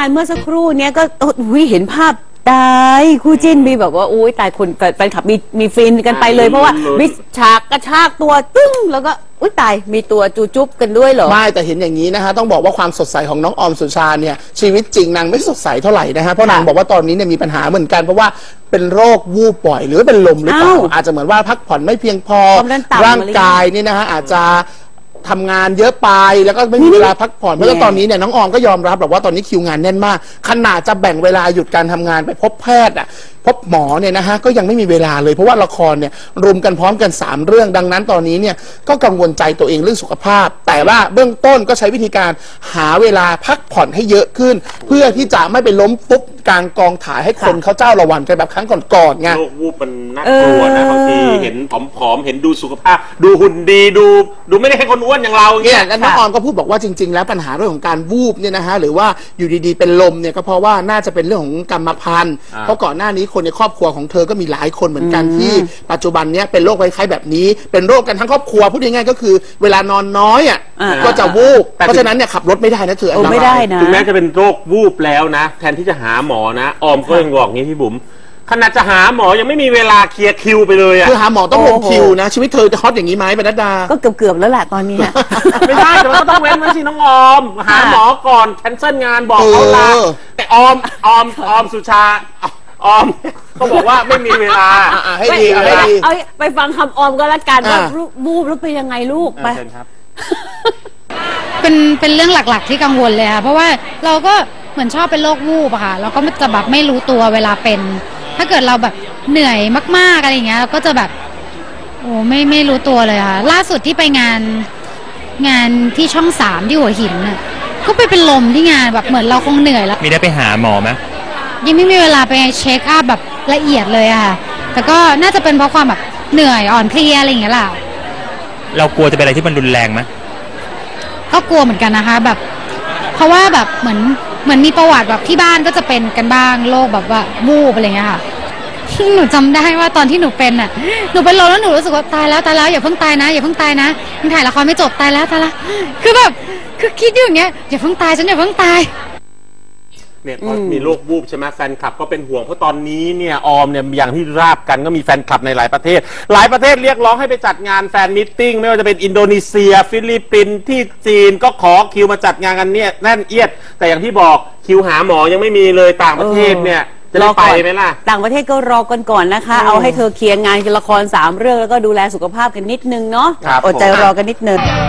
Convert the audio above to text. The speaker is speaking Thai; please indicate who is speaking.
Speaker 1: เมื่อสักครู่เนี้ยก็เห็นภาพตายคู่จิ้นมีแบบว่าอุ้ยตายคนแฟนคลับมีฟินกันไปเลยเพราะว่ามีฉากกระชากตัวตึ้งแล้วก็อุ้ยตายมีตัวจูจุ๊บกันด้วยเหรอ
Speaker 2: ไม่แต่เห็นอย่างนี้นะคะต้องบอกว่าความสดใสของน้องออมสุชาเนี่ยชีวิตจริงนางไม่สดใสเท่าไหร่นะฮะเพราะนางบอกว่าตอนนี้เนี่ยมีปัญหาเหมือนกันเพราะว่าเป็นโรควูบบ่อยหรือเป็นลมหรือเปล่าอาจจะเหมือนว่าพักผ่อนไม่เพียงพอร่างกายนี่นะฮะอาจจะทำงานเยอะไปแล้วก็ไม่มีเวลาพักผ่อนเพราะตอนนี้เนี่ยน้องออมก็ยอมรับแบบว่าตอนนี้คิวงานแน่นมากขนาดจะแบ่งเวลาหยุดการทำงานไปพบแพทย์พบหมอเนี่ยนะฮะก็ยังไม่มีเวลาเลยเพราะว่าละครเนี่ยรุมกันพร้อมกัน3เรื่องดังนั้นตอนนี้เนี่ยก็กังวลใจตัวเองเรื่องสุขภาพแต่ว่าเบื้องต้นก็ใช้วิธีการหาเวลาพักผ่อนให้เยอะขึ้นเพื่อที่จะไม่ไปล้มปุ๊บกลางกองถ่ายให้คนเขาเจ้าระวันกันแบบครั้งก่อนๆไง
Speaker 3: โรควูบมันน่ากลัวนะบางทีเห็นผอมๆเห็นดูสุขภาพดูหุ่นดีดูไม่ได้ให้คนอ้วนอย่างเรา
Speaker 2: เนี่ยแล้วน้องออมก็พูดบอกว่าจริงๆแล้วปัญหาเรื่องของการวูบเนี่ยนะฮะหรือว่าอยู่ดีๆเป็นลมเนี่ยก็เพราะว่าน่าจะเป็นเรื่องของกรรมพันธุ์เพราะก่อนหน้านี้คนในครอบครัวของเธอก็มีหลายคนเหมือนกันที่ปัจจุบันเนี้ยเป็นโรคคล้ายๆแบบนี้เป็นโรคกันทั้งครอบครัวพูดง่ายๆก็คือเวลานอนน้อยก็จะวูบเพราะฉะนั้นเนี่ยขับรถไม่ได้นะเธอ
Speaker 1: ไม่ได้นะ
Speaker 3: ถึงแม้จะเป็นโรควูบแล้วนะแทนที่จะหาหมอนะออมก็ยังบอกงี้พี่บุ๋มขนาดจะหาหมอยังไม่มีเวลาเคลียร์คิวไปเลย
Speaker 2: คือหาหมอต้องลงคิวนะชีวิตเธอจะฮอตอย่างนี้ไหมปนัดดา
Speaker 1: ก็เกือบแล้วแหละตอนนี้
Speaker 3: ไม่ได้แต่ว่าก็ต้องเว้นไว้สิน้องออมหาหมอก่อนแคนเซิลงานบอกเขาลาแต่ออมสุชาออมเขาบอกว่าไม่มีเวลา
Speaker 2: ให้ดี
Speaker 1: เอาไปฟังคำออมก็แล้วกันว่าบูบแล้วเป็นยังไงลูกไป
Speaker 3: ครับ
Speaker 4: เป็นเรื่องหลักๆที่กังวลเลยค่ะเพราะว่าเราก็เหมือนชอบเป็นโรควูบอะค่ะเราก็จะแบบไม่รู้ตัวเวลาเป็นถ้าเกิดเราแบบเหนื่อยมากๆอะไรอย่างเงี้ยเราก็จะแบบโอ้ไม่รู้ตัวเลยค่ะล่าสุดที่ไปงานที่ช่อง3ที่หัวหินน่ะก็ไปเป็นลมที่งานแบบเหมือนเราคงเหนื่อยแล้ว
Speaker 5: มีได้ไปหาหมอไหม
Speaker 4: ยังไม่มีเวลาไปเช็คอัพแบบละเอียดเลยอะค่ะแต่ก็น่าจะเป็นเพราะความแบบเหนื่อยอ่อนเพลียอะไรอย่างเงี้ยแหละ
Speaker 5: เรากลัวจะเป็นอะไรที่มันรุนแรงไหม
Speaker 4: ก็กลัวเหมือนกันนะคะแบบเพราะว่าแบบเหมือนมีประวัติแบบที่บ้านก็จะเป็นกันบ้างโรคแบบว่าวูบอะไรเงี้ยค่ะหนูจำได้ว่าตอนที่หนูเป็นอ่ะหนูเป็นลมแล้วหนูรู้สึกว่าตายแล้วอย่าเพิ่งตายนะยังถ่ายละครไม่จบตายแล้วคือแบบคือคิดอยู่อย่างเงี้ยอย่าเพิ่งตายฉันอย่าเพิ่งตาย
Speaker 3: เนี่ยพอมีโรควูบใช่ไหมแฟนคลับก็เป็นห่วงเพราะตอนนี้เนี่ยออมเนี่ยอย่างที่ราบกันก็มีแฟนคลับในหลายประเทศเรียกร้องให้ไปจัดงานแฟนมิทติ้งไม่ว่าจะเป็นอินโดนีเซียฟิลิปปินส์ที่จีนก็ขอคิวมาจัดงานกันเนี่ยแน่นเอียดแต่อย่างที่บอกคิวหาหมอยังไม่มีเลยต่างประเทศเนี่ยจะได้ไปไหมล่ะ
Speaker 1: ต่างประเทศก็รอกันก่อนนะคะเอาให้เธอเคลียร์งานละคร3เรื่องแล้วก็ดูแลสุขภาพกันนิดนึงเนาะอดใจรอกันนิดนึง